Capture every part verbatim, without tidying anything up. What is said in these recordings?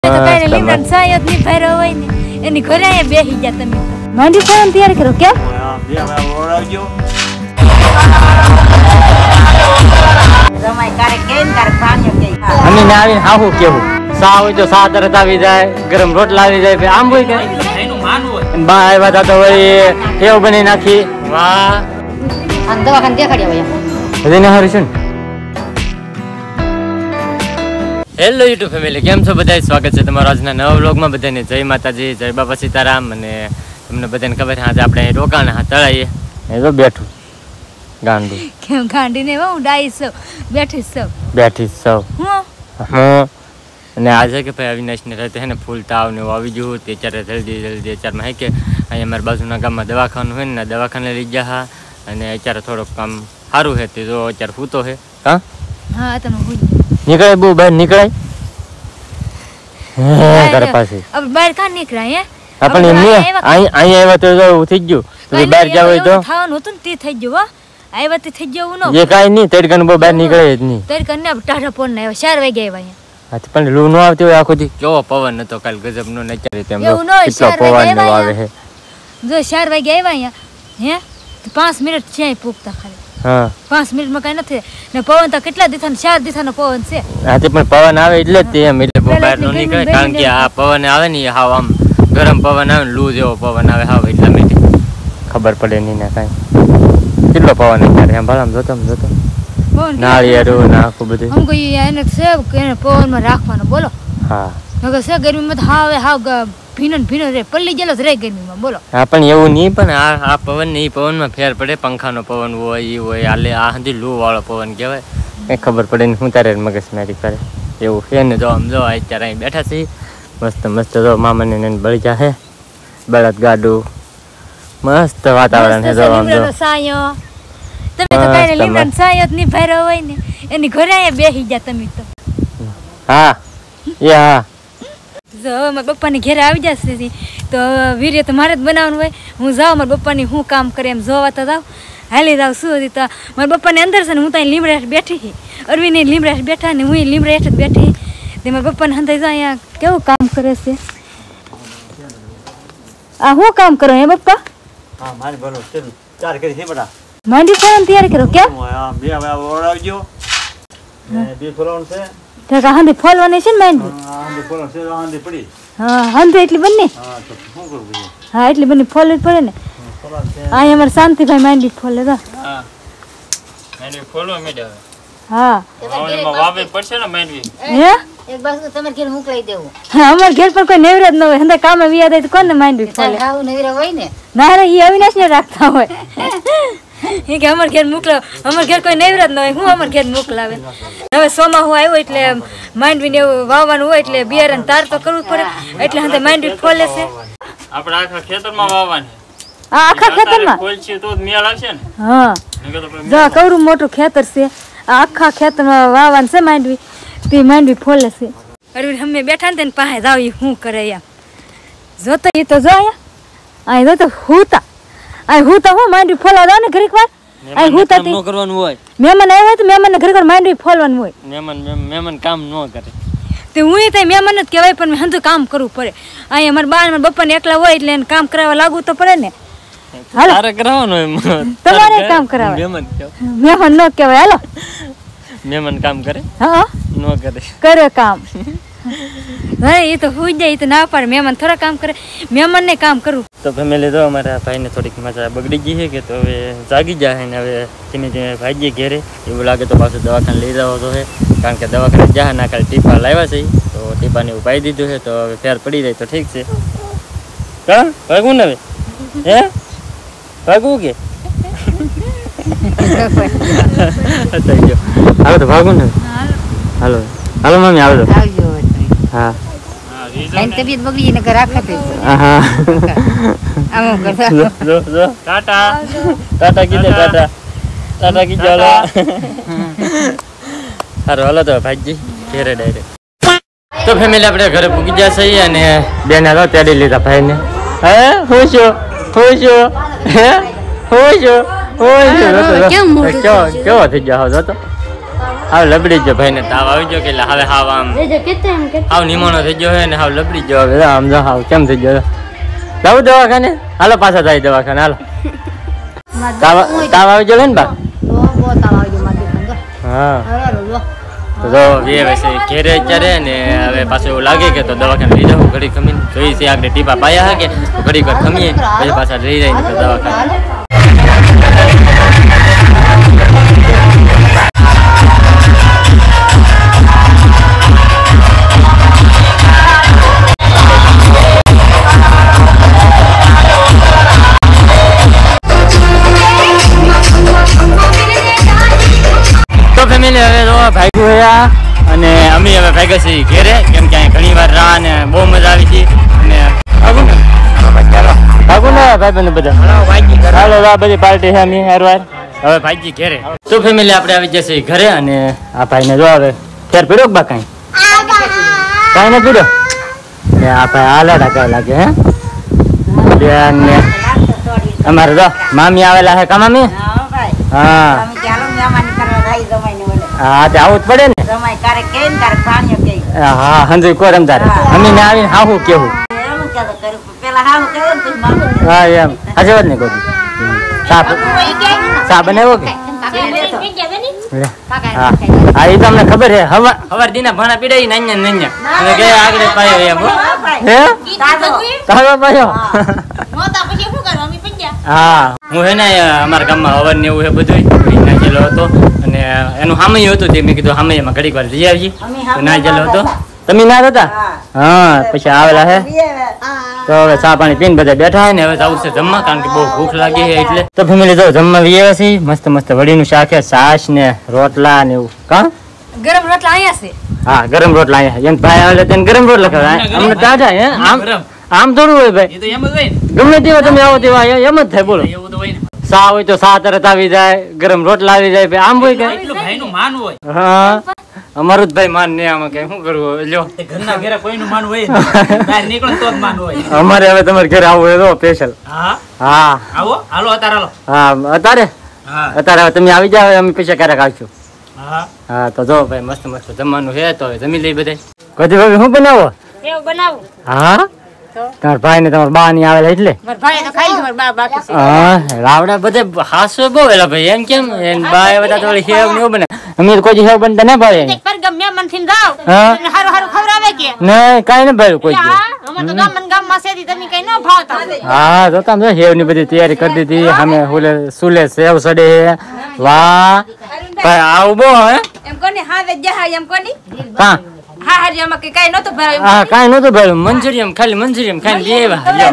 તો કાઈ લીમડાનો સાયો ની ભેરો હોય ને એની ઘરે આયા બેહી જા તમે તો માંડી ફોન તૈયાર કરો કેમ હા બે હવે ઓળાવજો રમાય કારે કેન કારે પાણી કે અમે ને આવીને હાહુ કેવું સા હોય તો સા તરત આવી જાય ગરમ રોટલા આવી જાય આમ હોય કે એનું માનવું હોય બા આવ્યા તો વળી ટેવ બની નાખી વાહ અને દવાખાને દેખાડ્યા ભૈયા હજી ને હારું છે ને હેલો યુટ્યુબ ફેમિલી કેમ છો બધા સ્વાગત છે તમારું આજના નવા વ્લોગમાં બધાને જય માતાજી જય બાપા સીતારામ અને તમને બધાને ખબર છે આજે આપણે રોકાણા હા તળાઈએ એ તો બેઠું ગાંડું કેમ ગાંડી ને હું ડાઈ સૌ બેઠી સૌ બેઠી સૌ હું હું અને આજે કે ભાઈ અવિનાશ ને રહેતે હે ને ફૂલ તાવ ને એવું આવી ગયું તે ચારે જલ્દી જલ્દી અત્યારમાં હે કે અહીંયા અમારા બાજુના ગામમાં દવાખાનું હોય ને દવાખાને લઈ ગયા હા અને અત્યારે થોડુંક કામ સારું છે તે જો અત્યારે સૂતો છે હા હા તમે હું નીકળાય બહુ બહાર નીકળાય ઘર પાસે अब બહાર કાં નીકળાય હે આપણે એમને અહીંયા આવ્યા તો થઈ ગયું તો બહાર જાવ હોય તો ખાવાનું હતું ને તે થઈ ગયું હો આવ્યા તે થઈ ગયું ન એ કાઈ નહીં તડકાનું બહુ બહાર નીકળે જ નહીં તડકાને ટાઢા પોન ના આવ્યા ચાર વાગે આવ્યા હા પણ લૂ ન આવતી હોય આખો દી કેવો પવન હતો કાલ ગજબ નો નચારી તેમ એવું ન હોય, કેટલો ચાર વાગે પવન નો આવ્યા આવે હે જો ચાર વાગે આવ્યા અહીંયા હે તો પાંચ મિનિટ છે પૂગતા ખાલી હા પાંચ મિનિટમાં કઈ નથી ને પવન તો કેટલા દીથા ચાર દીથાનો પવન છે હા તે પણ પવન આવે એટલે જ તે એમ એટલે બહુ બહાર નો નીકળે કારણ કે આ પવન આવે ને હાવ આમ ગરમ પવન આવે ને લૂ જેવો પવન આવે હાવ એટલા માટે ખબર પડે નહીં ને કાંઈ કેટલો પવન અત્યારે એમ ભલા જોતો જોતો નાળિયેરું ને આખું બધું આમ કોઈ એને છે કે એને પવનમાં રાખવાનો બોલો હા નકર છે ગરમીમાં તો હાવ હાવ ભીનો ને ભીનો રે પલ્લી ગયેલો જ રે ગરમીમાં બોલો હા પણ એવું નહીં પણ આ આ પવન ને એ પવનમાં ફેર પડે પંખાનો પવન હોય એ હોય આલે આ સુધી લૂ વાળો પવન કહેવાય કંઈ ખબર પડે ને હું તારે મગજ મારી કરે એવું છે ને જો આમ જો અત્યારે અહીં બેઠા છીએ મસ્ત મસ્ત જો મામાને ને બળી જા હે બળદ ગાડું મસ્ત વાતાવરણ છે જો આમ જો સાયો તમે તો કાઈ લીમડાનો સાયો જ ની ભેરો હોય ને એની ઘરે આયા બેહી જા તમે તો હા એ હા જો મારા પપ્પાની ઘરે આવી જશે તો વીર્ય તો મારે જ બનાવવાનું હોય હું જાઉં મારા પપ્પાની હું કામ કરે એમ જોવા તો જાઉં હાલી જાઉં શું હતી તો મારા પપ્પાની અંદર છે ને હું ત્યાં લીમડા હેઠ બેઠી અરવિંદ લીમડા હેઠ બેઠા ને હું લીમડા હેઠ જ બેઠી તે મારા પપ્પાને હંધાઈ જાય અહીંયા કેવું કામ કરે છે આ હું કામ કરો હે પપ્પા હા મારી બોલો ચલ ચાર કરી છે બટા માંડી ફોન તૈયાર કરો કેમ હા બે હવે ઓળાવજો ને બે ફોલન છે તો હાંધી ફોલવાની છે ને માંડી હા બે ફોલન છે હાંધી પડી હા હાંધી એટલી બની હા તો શું કરું બીજું હા એટલી બની ફોલવી જ પડે ને ફોલન છે આ અમારે શાંતિભાઈ માંડી ફોલે તો હા મેંડવી ફોલો મેડે હા હવે વાવે પડશે ને મેંડવી હે એક બાસ તમારે ઘેર મોકલાઈ દેવું હા અમાર ઘેર પર કોઈ નેવરાજ ન હોય હંદા કામે વિયા દે તો કોને માંડવી ફોલે ખાવું નવીરા હોય ને ના રે ઈ અવિનાશ ને રાખતા હોય એ કે અમાર ઘેર મોકલાવ અમાર ઘેર કોઈ નેવરાજ ન હોય હું અમાર ઘેર મોકલાવે હવે સોમા હું આવ્યો એટલે માંડવી ને એવું વાવવાનું હોય એટલે બિયારણ તાર તો કરવું પડે એટલે હંદે માંડવી ફોલે છે આપણે આખા ખેતરમાં વાવવાની આ આખા ખેતરમાં ફોલશે તો જ મેળ આવશે ને હા જો કવરું મોટું ખેતર છે આ આખા ખેતરમાં વાવવાનું છે માંડવી તે માંડવી ફોલે છે અરવિંદ અમે બેઠા ને પાસે જાવ એ શું કરે એમ જોતો એ તો જો અહીંયા અહીં જોતો હુતા અહીં હુતા હું માંડવી ફોલવા જાવ ને ઘડીક વાર અહીં હુતા કામ ન કરવાનું હોય મહેમાન આવ્યા તો મહેમાન ઘડીક વાર માંડવી ફોલવાનું હોય મહેમાન મહેમાન કામ ન કરે તે હું એ ત્યાં મહેમાન જ કહેવાય પણ હંધું કામ કરવું પડે અહીંયા મારા બા મારા બપ્પાને એકલા હોય એટલે એને કામ કરાવવા લાગવું તો પડે ને હાલો તારે કરાવવાનું હોય તમારે કામ કરાવે મહેમાન મહેમાન ન કહેવાય હાલો મહેમાન કામ કરે હા ન કરે કરે કામ હા એ તો હુઈ જાય તો ના પાડે મહેમાન થોડા કામ કરે મહેમાન ને કામ કરવું તો ફેમિલી તો અમારા ભાઈને થોડીક મજા બગડી ગઈ છે કે તો હવે જાગી જાય ને હવે ધીમે ધીમે ભાગીએ ઘેરે એવું લાગે તો પાછું દવાખાને લઈ જવો તો છે કારણ કે દવાખાને જાય ના કાલે ટીપા લાવ્યા છે તો ટીપાને એવું પાઈ દીધું છે તો હવે ફેર પડી જાય તો ઠીક છે હા ભાગવું ને હવે હે ભાગવું કે હાલો તો ભાગવું ને હાલો હાલો મમ્મી આવજો આવજો હા એની તબિયત બગડી ને રાખતે હા આમ કરતા જો જો જો ટાટા ટાટા કીધે ટાટા ટાટા કીધે હાલો હારો હાલો તો ભાઈજી ઘેરે ડાયરેક્ટ તો ફેમિલી આપણે ઘરે પૂગી ગયા છીએ અને બેન હાલો તેડી લીધા ભાઈને હે હું છું હું છું હે હું છું હું છું કેવો કેવો થઈ ગયો જો તો હાવ લબડી ગયો ભાઈ ને તાવ આવી ગયો કે એટલે હવે હાવ આમ એ જે કેતા એમ કે હાવ નિમોનો થઈ ગયો હે ને હાવ લબડી ગયો હવે આમ જો હાવ કેમ થઈ ગયો જાવું દવાખાને હાલો પાછા જાય દવાખાને હાલો તાવ તાવ આવી ગયો ને બા તો બહુ તાવ આવી ગયો મારી દીકરીને. હા અરે લો તો જો બે વસે ઘેરે અત્યારે ને હવે પાછું એવું લાગે કે તો દવાખાને લઈ જાઉં ઘડી ખમીને જોઈ છે આગળ ટીપા પાયા હે કે તો ઘડી વાર ખમીએ પછી પાછા લઈ જાય ને તો દવાખાને તો ફેમિલી હવે તો ભાગ્યું હયા અને અમે હવે ભાગ્યા છીએ ઘેરે કેમ કે અહીં ઘણી વાર રાહ ને બહુ મજા આવી છે અને ભાગું ને ભાગું ને ભાઈ બંધ બધા હાલો આ બધી પાર્ટી છે અમે હરવાર હવે ભાઈજી ઘેરે તો ફેમિલી આપણે આવી જશે ઘરે અને આ ભાઈને જો હવે ફેર પીડ્યો બા કાંઈ કાંઈ ને પીડ્યો ને આ ભાઈ આલાડા કાંઈ લાગે હે બેન ને અમારે જો મામી આવેલા હે કા મામી હા હા તે આવું જ પડે ને હા હંજુ કોર એમ તારે અમે ને આવીને હાહું કેવું હા એમ હજુ વાત નહીં કોઈ સાપ સાપ બનાવ્યો કે હા હા એ તો અમને ખબર છે હવા હવાર દીના ભાણા પીડાઈ નાન્યા નાન્યા અને કે આગળ પાયો એમ હે તારો પાયો હા હું હે ને અમારા ગામમાં હવન ને એવું હે બધું નાચેલો હતો અને એનું હામૈયું હતું તે મેં કીધું હામૈયામાં ઘડીક વાર જઈ આવીએ તો નાચેલો હતો તમે ના હતા હા પછી આવેલા હે તો હવે ચા પાણી પીને બધા બેઠા હે ને હવે જવું છે જમવા કારણ કે બહુ ભૂખ લાગી છે એટલે તો ફેમિલી જો જમવા આવ્યા છે મસ્ત મસ્ત વડીનું શાક છે છાશ ને રોટલા ને એવું કા ગરમ રોટલા અહીંયા છે હા ગરમ રોટલા અહીંયા એમ ભાઈ આવે તેને ગરમ રોટલા ખાવા અમને ટાઢા હે આમ આમ થોડું હોય ભાઈ ગમે તેવા તમે આવો તેવા એમ જ થાય બોલો સા હોય તો સા તરત આવી જાય ગરમ રોટલા આવી જાય ભાઈ આમ હોય કે હા અમારું જ ભાઈ માન ને આમાં કઈ શું કરવું લ્યો ઘરના ઘરે કોઈનું માન હોય બહાર નીકળો તો જ માન હોય અમારે હવે તમારે ઘરે આવવું હોય તો સ્પેશિયલ હા હા આવો હાલો અત્યારે હાલો હા અત્યારે હા અત્યારે હવે તમે આવી જાવ અમે પૈસા ક્યારેક આવશું હા હા તો જો ભાઈ મસ્ત મસ્ત જમવાનું છે તો જમી લઈ બધા કદી ભાઈ શું બનાવો એવું બનાવું હા તમારા ભાઈ ને તમારા બા ની આવેલા એટલે મારા ભાઈ તો ખાઈ મારા બા બાકી છે હા રાવડા બધે હાસો બહુ એલા ભાઈ એમ કેમ એન બા બધા તો હેવ ને એવું બને અમે તો કોઈ હેવ બનતા ના ભાવે એક પર ગમે મન થી જાવ હા હારું હારું ખવરાવે કે નહીં કાંઈ ને ભાઈ કોઈ હા અમે તો ગામ ગામ માં સેદી તમે કઈ ન ભાવતા હા તો તમે હેવ ની બધી તૈયારી કરી દીધી અમે હુલે સુલે સેવ સડે વાહ ભાઈ આવું બહુ હે એમ કોની હા વે જા એમ કોની હા હા હા એમાં કે કાઈ નતો ભરાયું હા કાંઈ નતું ભાઈ મંચુરિયમ ખાલી મંચુરિયમ ખાઈને લઈ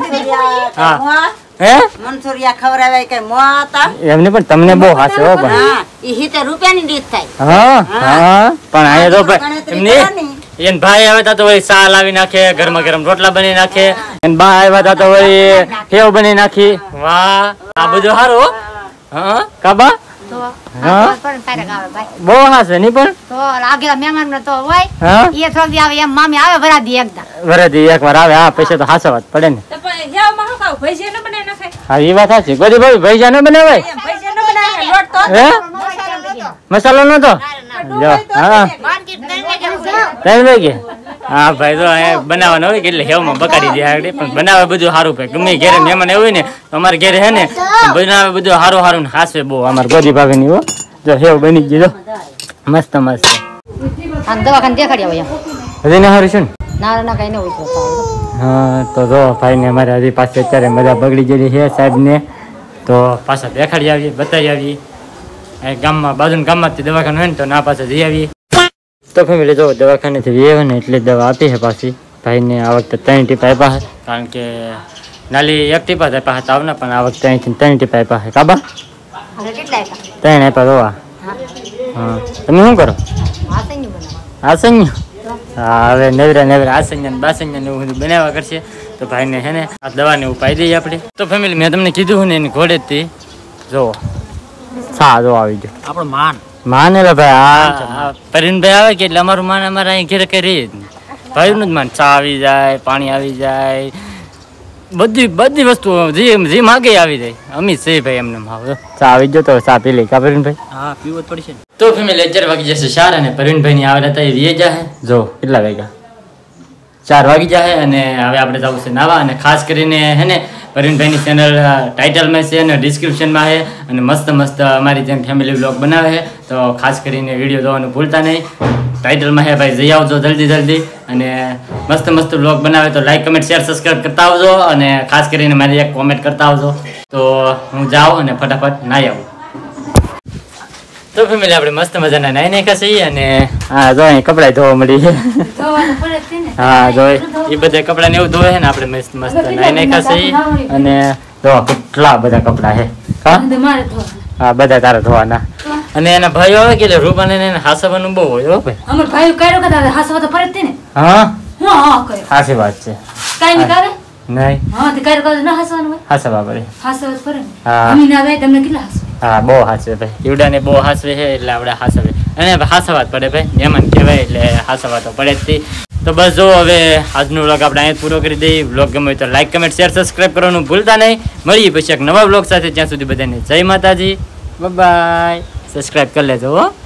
આવ્યા હા હે મનસુરિયા ખવરાવે કે મોતા એમને પણ તમને બહુ હાસે હો પણ હા ઈ હિતે રૂપિયાની રીત થાય હા હા પણ અહીંયા તો ભાઈ એમને એન ભાઈ આવ્યા તા તો વળી ચા લાવી નાખે ગરમા ગરમ રોટલા બની નાખે એન બા આવ્યા તા તો વળી સેવ બની નાખી વાહ આ બધું સારું હો હા કાબા તો હા પણ તારે આવે ભાઈ બહુ હાસે નહીં પણ તો આગેલા મહેમાન ને તો હોય હા એ થોડી આવે એમ મામી આવે ભરા દી એકદમ વરદી એક વાર આવે હા પૈસા તો હાસા વાત પડે ને તો પણ હેવ માં હું ખાવ ભૈજે ન બનાવી નાખે હા એ વાત સાચી ગોદી ભાઈ ભૈજા ન બનાવાય એમ ભૈજે ન બનાવે લોટ તો હે મસાલો નતો જો હા માર્કેટ નહીં જવું ત્રણ વાગે હા ભાઈ તો અહીંયા બનાવવાનો હોય કે એટલે હેવમાં બકાડી દે આગળ પણ બનાવે બધું સારું ભાઈ ગમે ઘેરે મહેમાન એવું હોય ને તો અમારે ઘેરે હે ને બનાવે બધું સારું સારું ને હાસવે બહુ અમારે ગોદી ભાભી ની હો જો હેવ બની ગયો મસ્ત મસ્ત આ દવાખાને દેખાડી આવે હજી ને સારું છે ને ના ના કઈ ન હોય હા તો જો ભાઈ ને અમારે હજી પાછી અત્યારે મજા બગડી ગયેલી છે સાહેબ ને તો પાછા દેખાડી આવીએ બતાવી આવીએ ગામમાં બાજુ ગામમાંથી દવાખાનું હોય ને તો ના પાછા જઈ આવીએ તો ફેમિલી જો દવાખાનેથી વીએ ને એટલી દવા આપી છે પાછી ભાઈને આ વખતે ત્રણ ટીપા આપ્યા છે કારણ કે નાલી એક ટીપા જ આપ્યા હતા આવના પણ આ વખતે અહીંથી ત્રણ ટીપા આપ્યા છે કાબા કેટલા આપ્યા ત્રણ આપ્યા જોવા હા તમે શું કરો આસંગી બનાવ આસન્ય હા હવે નવરા નવરા આસન્ય ને બાસન્ય ને એવું બધું બનાવવા કરશે તો ભાઈને છે ને આ દવાને ઉપાય દઈએ આપણે તો ફેમિલી મેં તમને કીધું ને એની ઘોડેથી જોવો સા જો આવી ગયો આપણો માન માને ભાઈ આ પરીનભાઈ આવે કે એટલે અમારું માન અમારે અહીં ઘેરે કઈ રહી જ નહીં ભાઈનું જ માન ચા આવી જાય પાણી આવી જાય બધી બધી વસ્તુઓ જે જે માગે આવી જાય અમિત છે ભાઈ એમને ચા આવી ગયો તો ચા પી લઈ કા પરીનભાઈ હા પીવો જ પડશે તો ફેમિલી અત્યારે વાગી જશે ચાર અને પ્રવીણભાઈની આવે હતા એ વીએ જાય જો કેટલા વાગ્યા ચાર વાગી જાય અને હવે આપણે જવું છે નાવા અને ખાસ કરીને હે ને પ્રવીણભાઈની ચેનલ ટાઇટલમાં છે અને ડિસ્ક્રિપ્શનમાં છે અને મસ્ત મસ્ત અમારી જેમ ફેમિલી વ્લોગ બનાવે છે તો ખાસ કરીને વિડીયો જોવાનું ભૂલતા નહીં ટાઇટલમાં હે ભાઈ જઈ આવજો જલ્દી જલ્દી અને મસ્ત મસ્ત વ્લોગ બનાવે તો લાઈક કમેન્ટ શેર સબસ્ક્રાઈબ કરતા આવજો અને ખાસ કરીને મારી એક કોમેન્ટ કરતા આવજો તો હું જાઉં અને ફટાફટ નાહી આવું તો ફેમિલી આપણે મસ્ત મજાના નાઈ નાખ્યા છીએ અને હા જો અહીં કપડાં ધોવા મળી હા જો એ બધા કપડાં ને એવું ધોવે છે ને આપણે મસ્ત મસ્ત નાઈ નાખ્યા છીએ અને જો કેટલા બધા કપડાં છે હા બધા તારા ધોવાના અને એના ભાઈઓ આવે કે રૂપાને એને હાસવાનું બહુ હોય હો ભાઈ અમાર ભાઈ કાયો કદા હાસવા તો પડે ને હા હું હા કરે સાચી વાત છે કાઈ ની કાવે નહીં હા તે કાયો કદા ન હાસવાનું હોય હાસવા પડે હાસવા જ પડે હા અમી ના જાય તમને કેટલા હાસવા હા બહુ હાસવે ભાઈ ઈવડાને બહુ હાસવે છે એટલે આપણે હાસવે અને હાસવા જ પડે ભાઈ મહેમાન કહેવાય એટલે હાસવા તો પડે જ તો બસ જો હવે આજનો વ્લોગ આપણે અહીંયા પૂરો કરી દઈએ વ્લોગ ગમે તો લાઈક કમેન્ટ શેર સબસ્ક્રાઈબ કરવાનું ભૂલતા નહીં મળીએ પછી એક નવા વ્લોગ સાથે ત્યાં સુધી બધાને જય માતાજી બાય સબસ્ક્રાઈબ કરી લેજો હો